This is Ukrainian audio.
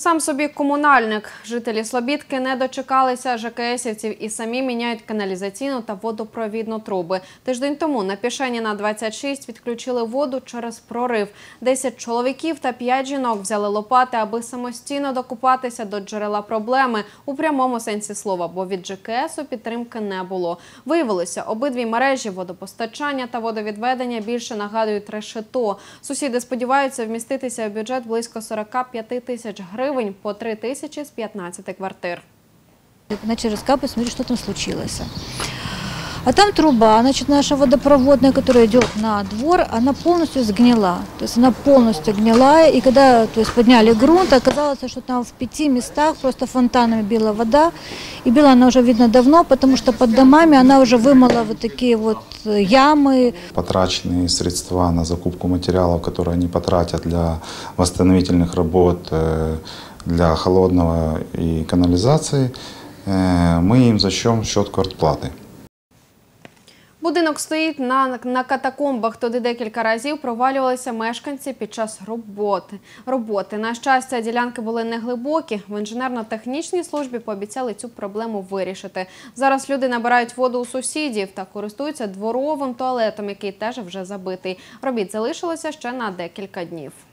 Сам собі комунальник. Жителі Слобідки не дочекалися ЖКСівців і самі міняють каналізаційну та водопровідну труби. Тиждень тому на Пішеніна 26 відключили воду через прорив. 10 чоловіків та 5 жінок взяли лопати, аби самостійно докопатися до джерела проблеми у прямому сенсі слова, бо від ЖКСу підтримки не було. Виявилося, обидві мережі водопостачання та водовідведення більше нагадують решето. Сусіди сподіваються вміститися в бюджет близько 45 тисяч гривень по 3 тисячі з 15 квартир. Начали раскапывать, смотреть, что там случилось. А там труба, значит, наша водопроводная, которая идет на двор, она полностью сгнила. То есть она полностью гнилая. И когда подняли грунт, оказалось, что там в 5 местах просто фонтанами била вода. И била она уже, видно, давно, потому что под домами она уже вымыла вот такие вот ямы. Потраченные средства на закупку материалов, которые они потратят для восстановительных работ, для холодного и канализации, мы им зачтем счет квартплаты. Будинок стоїть на катакомбах, туди декілька разів провалювалися мешканці під час роботи. На щастя, ділянки були неглибокі. В інженерно-технічній службі пообіцяли цю проблему вирішити. Зараз люди набирають воду у сусідів та користуються дворовим туалетом, який теж вже забитий. Робіт залишилося ще на декілька днів.